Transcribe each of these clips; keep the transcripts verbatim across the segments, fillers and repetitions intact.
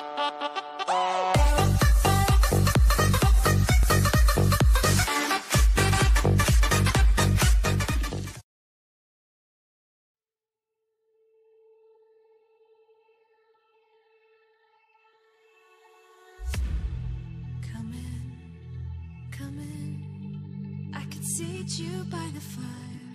Come in, come in. I can seat you by the fire.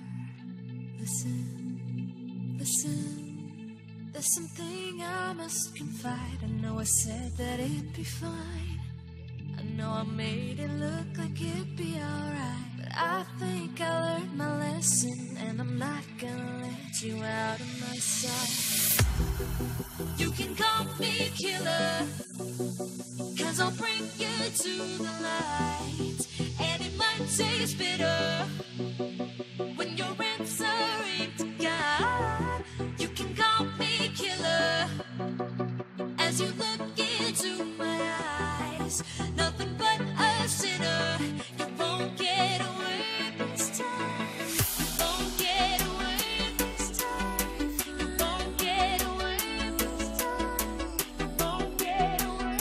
Listen, listen. There's something I must confide. I know I said that it'd be fine. I know I made it look like it'd be alright, but I think I learned my lesson, and I'm not gonna let you out of my sight. You can call me killer, 'cause I'll bring you to the light. And it might taste bitter when your answer ain't to God. You can call me killer as you look into my eyes. Nothing but a sinner. You won't get away this time. You won't get away this time. You won't get away this time. You won't get away.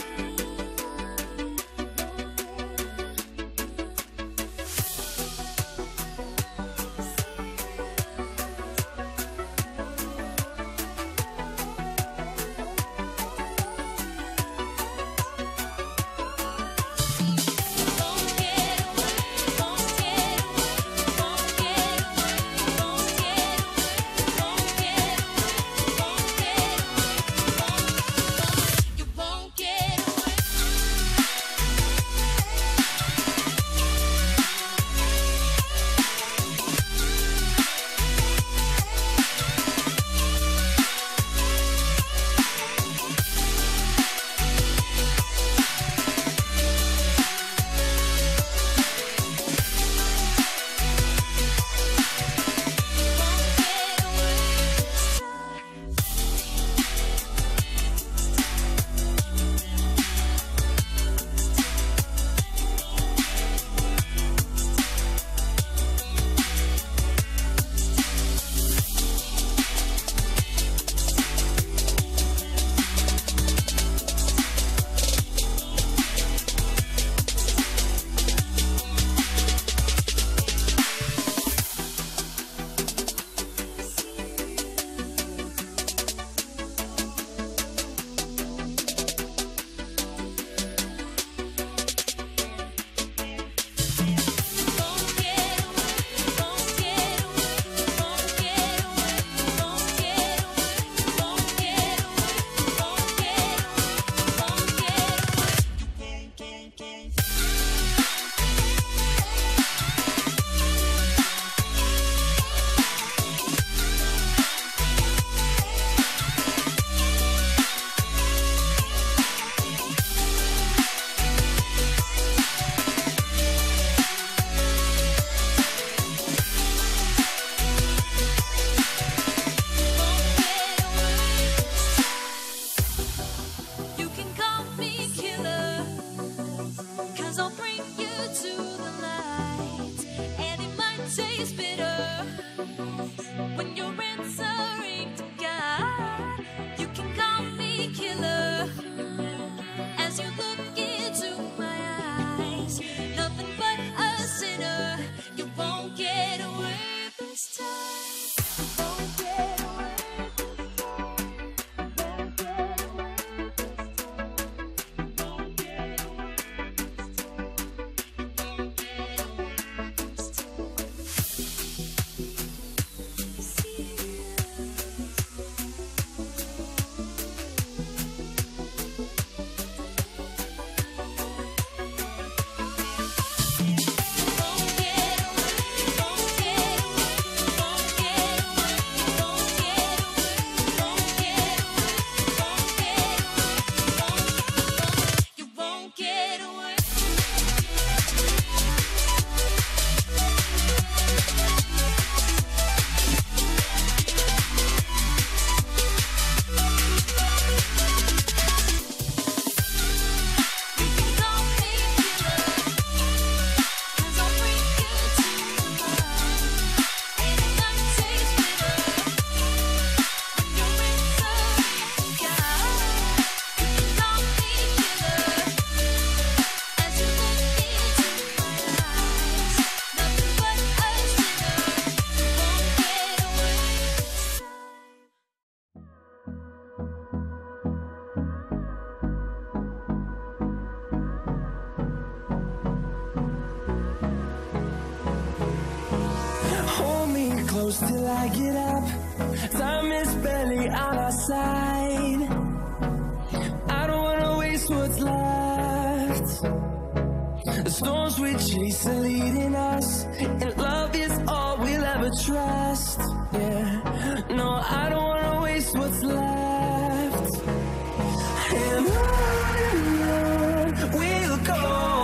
close till I get up. Time is barely on our side. I don't wanna waste what's left. The storms we chase are leading us, and love is all we'll ever trust. Yeah, no, I don't wanna waste what's left. And on and on we'll go,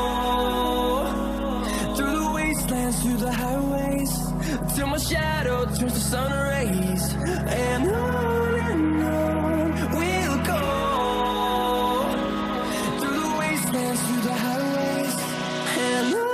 through the wastelands, through the highways, till my shadow turns to sun rays. And on and on we'll go, through the wastelands, through the highways, and on.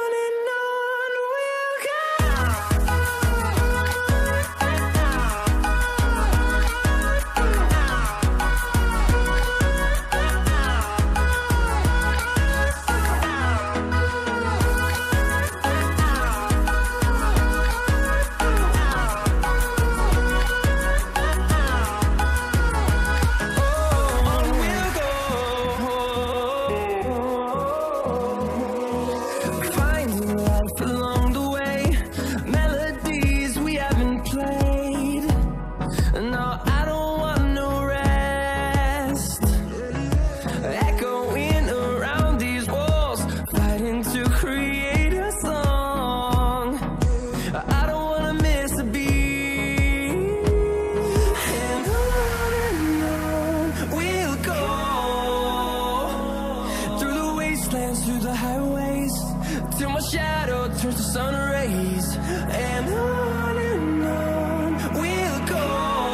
Through the highways, till my shadow turns to sun rays. And on and on we'll go,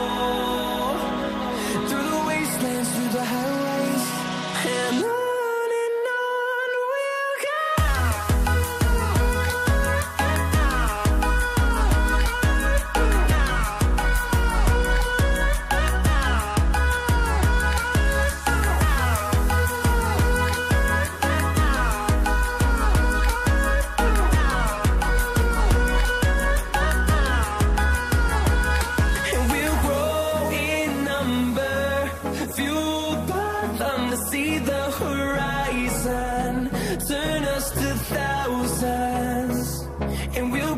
through the wastelands, through the highways, and on. See the horizon turn us to thousands, and we'll